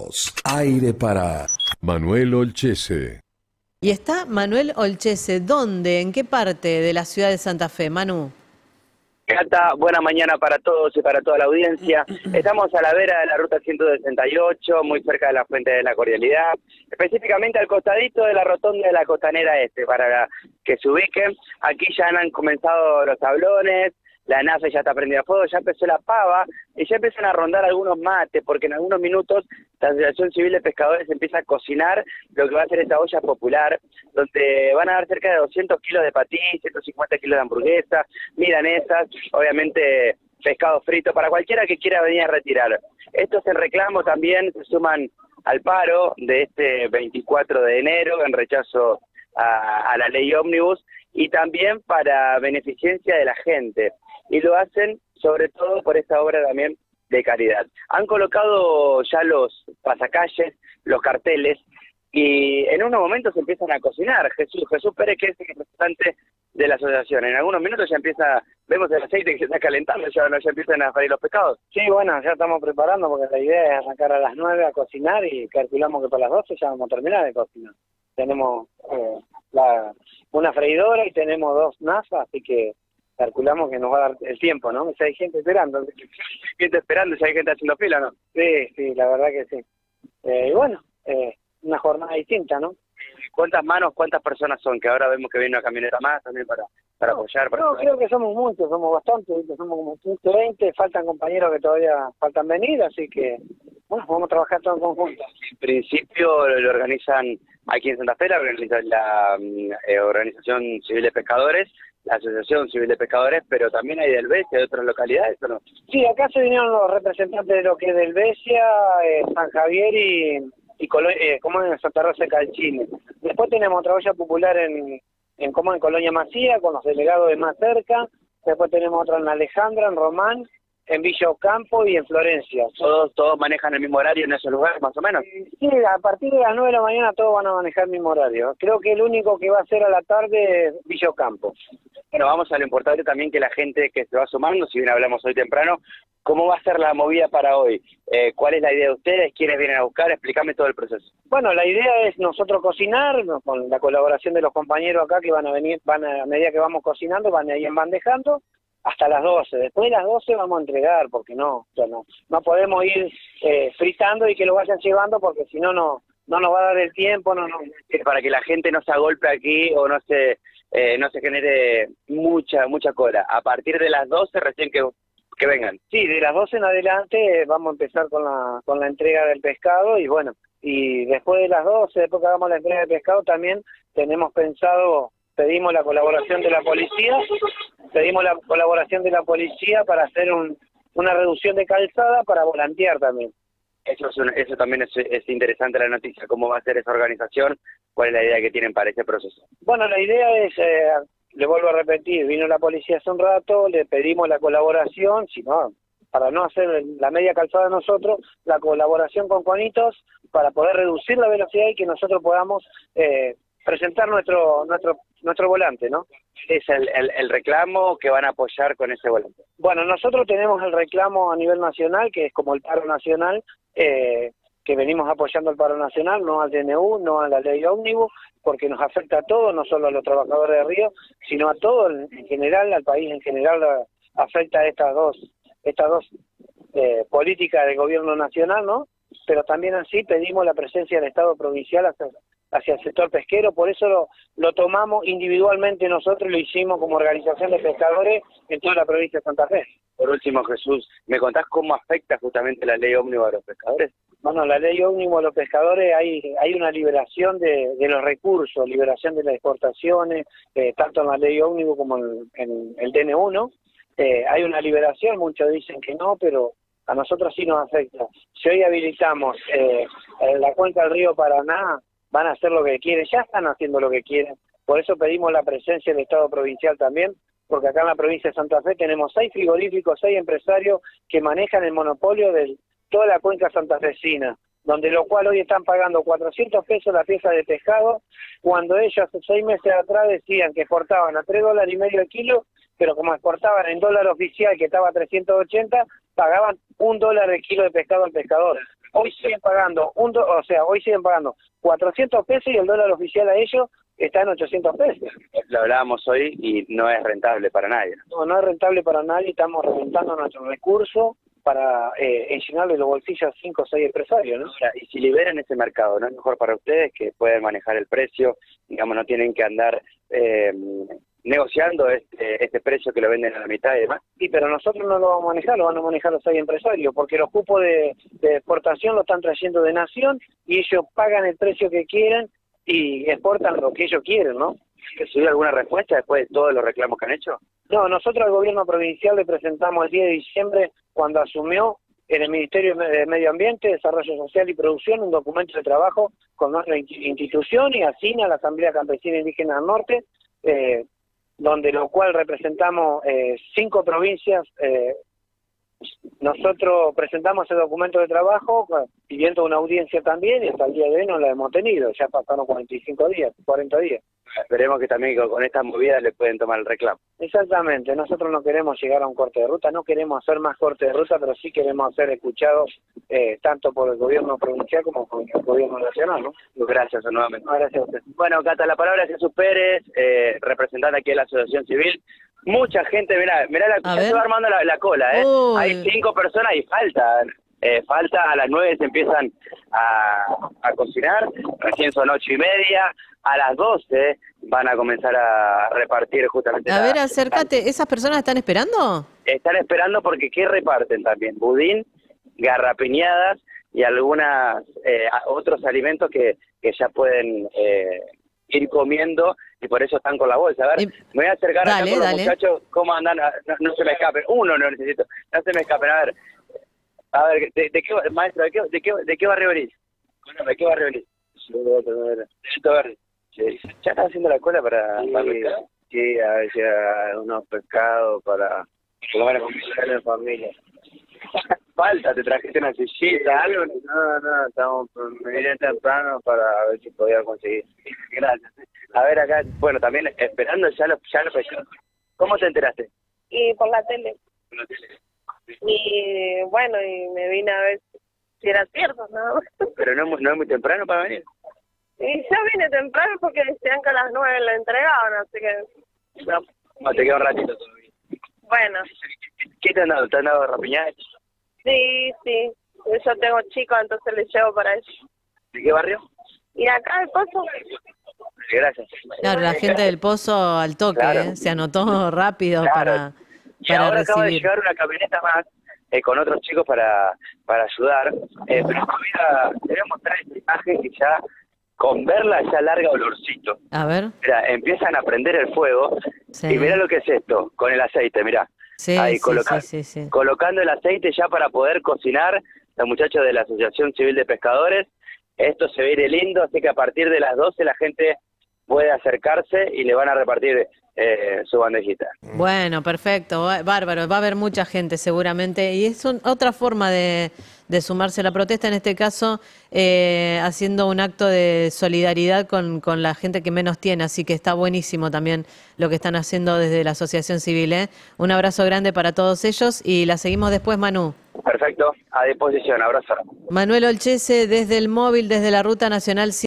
todos. Aire para Manuel Olchese. Y está Manuel Olchese. ¿Dónde? ¿En qué parte de la ciudad de Santa Fe, Manu? Cata, buena mañana para todos y para toda la audiencia. Estamos a la vera de la ruta 168, muy cerca de la Fuente de la Cordialidad, específicamente al costadito de la rotonda de la Costanera Este, para que se ubiquen. Aquí ya han comenzado los tablones, la NAFE ya está prendida a fuego, ya empezó la pava y ya empiezan a rondar algunos mates, porque en algunos minutos la Asociación Civil de Pescadores empieza a cocinar lo que va a ser esta olla popular, donde van a dar cerca de 200 kilos de patí, 150 kilos de hamburguesa, milanesas, obviamente pescado frito, para cualquiera que quiera venir a retirar. Estos en reclamo también se suman al paro de este 24 de enero en rechazo a la ley ómnibus y también para beneficencia de la gente. Y lo hacen sobre todo por esta obra también de caridad. Han colocado ya los pasacalles, los carteles, y en unos momentos se empiezan a cocinar. Jesús Pérez, que es el representante de la asociación, en algunos minutos ya empieza, vemos el aceite que se está calentando, ya empiezan a freír los pescados. Sí, bueno, ya estamos preparando porque la idea es arrancar a las 9 a cocinar y calculamos que para las 12 ya vamos a terminar de cocinar. Tenemos una freidora y tenemos 2 nazas, así que calculamos que nos va a dar el tiempo, ¿no? Si hay gente esperando. Gente esperando, si hay gente haciendo fila, ¿no? Sí, la verdad que sí. Y bueno, una jornada distinta, ¿no? ¿Cuántas manos, cuántas personas son? Que ahora vemos que viene una camioneta más también para apoyar. No, creo que somos muchos, somos bastantes, somos como 15, 20, faltan compañeros que todavía faltan venir, así que, bueno, vamos a trabajar todos en conjunto. En principio lo organizan aquí en Santa Fe, la Organización Civil de Pescadores, la Asociación Civil de Pescadores, pero también hay del Besia, de otras localidades, ¿o no? Sí, acá se vinieron los representantes de lo que es del Besia, San Javier y como en Santa Rosa de Calchine. Después tenemos otra olla popular en Colonia Macía, con los delegados de más cerca. Después tenemos otra en Alejandra, en Román, en Villa Ocampo y en Florencia. ¿Todos manejan el mismo horario en esos lugares, más o menos? Sí, a partir de las 9 de la mañana todos van a manejar el mismo horario. Creo que el único que va a ser a la tarde es Villa Ocampo. Bueno, vamos a lo importante también, que la gente que se va sumando, si bien hablamos hoy temprano, ¿cómo va a ser la movida para hoy? ¿Cuál es la idea de ustedes? ¿Quiénes vienen a buscar? Explícame todo el proceso. Bueno, la idea es nosotros cocinar, con la colaboración de los compañeros acá que van a venir, a medida que vamos cocinando, van a ir bandejando hasta las 12. Después de las 12 vamos a entregar, porque no podemos ir fritando y que lo vayan llevando, porque si no, no nos va a dar el tiempo. Para que la gente no se agolpe aquí o no se genere mucha cola. A partir de las 12 recién que vengan. Sí, de las 12 en adelante vamos a empezar con la entrega del pescado y bueno, y después de las 12, después que hagamos la entrega del pescado también tenemos pensado, pedimos la colaboración de la policía para hacer una reducción de calzada para volantear también. Eso también es interesante la noticia, cómo va a ser esa organización, cuál es la idea que tienen para ese proceso. Bueno, la idea es, le vuelvo a repetir, vino la policía hace un rato, le pedimos la colaboración, para no hacer la media calzada nosotros, la colaboración con Conitos para poder reducir la velocidad y que nosotros podamos presentar nuestro volante, ¿no? Es el reclamo que van a apoyar con ese volante. Bueno, nosotros tenemos el reclamo a nivel nacional, que es como el paro nacional, que venimos apoyando el paro nacional, no al DNU, no a la ley ómnibus, porque nos afecta a todos, no solo a los trabajadores de Río, sino a todo en general, al país en general afecta a estas dos políticas del gobierno nacional, ¿no? Pero también así pedimos la presencia del Estado provincial hacia el sector pesquero, por eso lo tomamos individualmente nosotros, lo hicimos como organización de pescadores en toda la provincia de Santa Fe. Por último, Jesús, ¿me contás cómo afecta justamente la ley ómnibus a los pescadores? Bueno, la ley ómnibus a los pescadores, hay una liberación de los recursos, liberación de las exportaciones, tanto en la ley ómnibus como en el DNU, ¿no? Hay una liberación, muchos dicen que no, pero a nosotros sí nos afecta. Si hoy habilitamos la cuenca del río Paraná, van a hacer lo que quieren, ya están haciendo lo que quieren. Por eso pedimos la presencia del Estado provincial también, porque acá en la provincia de Santa Fe tenemos 6 frigoríficos, 6 empresarios que manejan el monopolio de toda la cuenca santafesina, donde lo cual hoy están pagando 400 pesos la pieza de pescado, cuando ellos hace 6 meses atrás decían que exportaban a $3.50 el kilo, pero como exportaban en dólar oficial que estaba a 380, pagaban $1 el kilo de pescado al pescador. hoy siguen pagando, hoy siguen pagando 400 pesos y el dólar oficial a ellos está en 800 pesos. Lo hablábamos hoy y no es rentable para nadie. No es rentable para nadie, estamos reventando nuestros recursos para llenarle los bolsillos a 5 o 6 empresarios, ¿no? Ahora, y si liberan ese mercado, ¿no es mejor para ustedes que pueden manejar el precio? Digamos, no tienen que andar negociando este precio que lo venden a la mitad y demás. Sí, pero nosotros no lo vamos a manejar, lo van a manejar los 6 empresarios, porque los cupos de exportación lo están trayendo de Nación y ellos pagan el precio que quieren y exportan lo que ellos quieren, ¿no? ¿Recibió alguna respuesta después de todos los reclamos que han hecho? No, nosotros al gobierno provincial le presentamos el 10 de diciembre, cuando asumió en el Ministerio de Medio Ambiente, Desarrollo Social y Producción, un documento de trabajo con nuestra institución y ASINA, la Asamblea Campesina Indígena del Norte, donde lo cual representamos 5 provincias. Nosotros presentamos ese documento de trabajo pidiendo una audiencia también y hasta el día de hoy no la hemos tenido, ya pasaron 45 días, 40 días. Esperemos que también con estas movidas le pueden tomar el reclamo. Exactamente, nosotros no queremos llegar a un corte de ruta, no queremos hacer más corte de ruta, pero sí queremos ser escuchados tanto por el gobierno provincial como por el gobierno nacional, ¿no? Gracias nuevamente. No, gracias a usted. Bueno, Cata, la palabra es Jesús Pérez, representante aquí de la Asociación Civil. Mucha gente, mirá, ya se va armando la cola, ¿eh? Uy. Hay 5 personas y faltan. A las 9 se empiezan a cocinar, recién son 8:30, a las 12 van a comenzar a repartir justamente. A ver, acércate, ¿esas personas están esperando? Están esperando porque ¿qué reparten también? Budín, garrapiñadas y otros alimentos que ya pueden ir comiendo y por eso están con la bolsa. A ver, me voy a acercar acá con los muchachos, ¿cómo andan? No se me escapen, uno no necesito, no se me escapen, a ver, ¿de qué, maestro, de qué barrio venís? ¿De qué barrio venís? De Alto Verde. ¿Ya están haciendo la cola para pescar? Sí, a veces unos pescados para comer en familia. Falta, te trajiste una sillita, algo. No, me vine temprano para ver si podía conseguir. Gracias. A ver acá, bueno, también esperando ya lo pescaron. ¿Cómo te enteraste? Y por la tele. Por la tele. Y bueno, y me vine a ver si era cierto, ¿no? Pero no es muy temprano para venir. Y yo vine temprano porque decían que a las 9 la entregaban, así que... No, te queda un ratito todavía. Bueno. ¿Qué te han dado? ¿Te han dado rapiñadas? Sí. Yo tengo chicos, entonces les llevo para ellos. ¿De qué barrio? ¿Y acá el Pozo? Gracias. Claro, la gente del Pozo al toque, claro. Se anotó rápido claro. Y ahora acaba de llegar una camioneta más con otros chicos para ayudar, pero todavía debemos mostrar esta imagen que ya con verla ya larga olorcito. A ver. Mira, empiezan a prender el fuego y mirá lo que es esto, con el aceite, mirá. Ahí colocando el aceite ya para poder cocinar, los muchachos de la Asociación Civil de Pescadores. Esto se ve lindo, así que a partir de las 12 la gente puede acercarse y le van a repartir su bandejita. Bueno, perfecto, bárbaro, va a haber mucha gente seguramente y es otra forma de sumarse a la protesta, en este caso haciendo un acto de solidaridad con la gente que menos tiene, así que está buenísimo también lo que están haciendo desde la Asociación Civil. Un abrazo grande para todos ellos y la seguimos después, Manu. Perfecto, a disposición, abrazo. Manuel Olchese desde el móvil, desde la Ruta Nacional